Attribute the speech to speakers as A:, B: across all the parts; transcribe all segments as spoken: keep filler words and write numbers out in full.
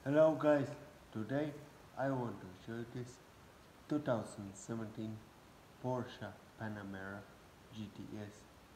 A: Hello guys, today I want to show you this two thousand seventeen Porsche Panamera G T S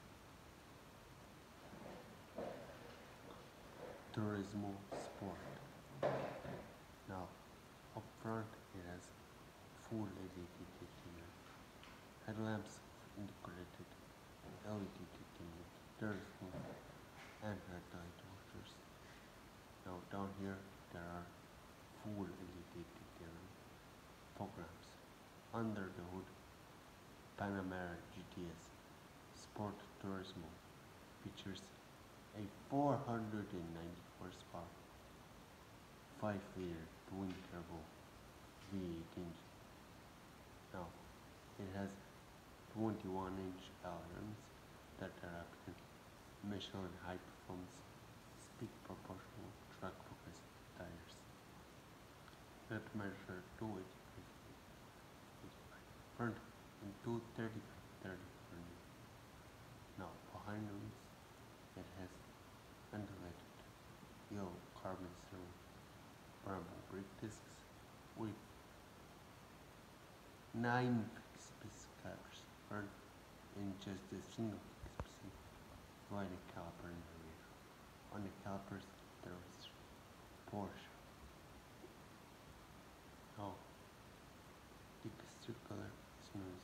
A: Turismo Sport. Now, up front it has full L E D interior, headlamps integrated L E D interior, turismo and headlight washers. Now down here there are full L E D interior programs. Under the hood, Panamera G T S Sport Turismo features a four hundred ninety horsepower five liter twin turbo V eight engine. Now, it has twenty-one inch ailerons that are up Michelin high performance speed proportional track focus tires that measure two eighty-five front and two thirty-five thirty front. Now, behind the wheels, it has ventilated yellow carbon steel Brembo brake discs with nine fixed calipers front and just a single fixed sliding caliper in the rear. On the calipers there is Porsche. Now the exterior color is known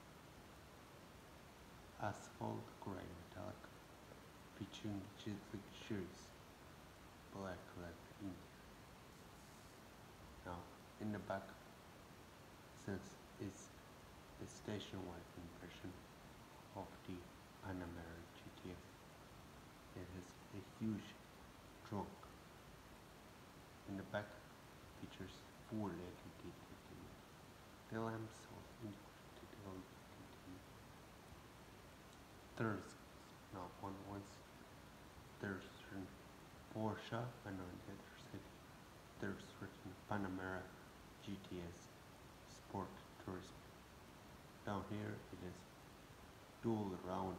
A: as asphalt gray metallic, featuring gently luxurious black leather interior. Now in the back, since it's the station wagon version of the Panamera G T S, it has a huge trunk. In the back features full L E D interior. The lamps are integrated L E D interior. There's now on one side there's written Porsche, and on the other side there's written Panamera G T S Sport Tourism. Down here it is dual round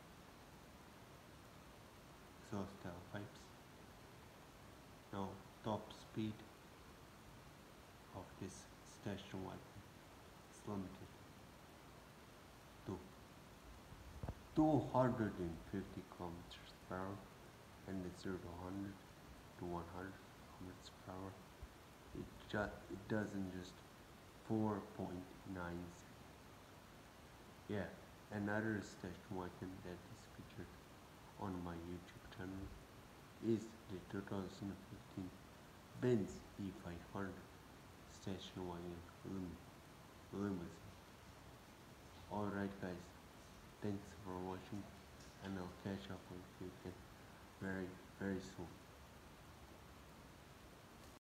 A: exhaust tailpipes. Now top speed of this station wagon is limited to two hundred fifty kilometers per hour, and the zero to one hundred to one hundred kilometers per hour it, ju- it does in just four point nine seconds. Yeah, another station wagon that is featured on my YouTube channel is the two thousand fifteen Benz E five hundred station wagon lim- limousine. Alright guys, thanks for watching, and I'll catch up with you again very very soon.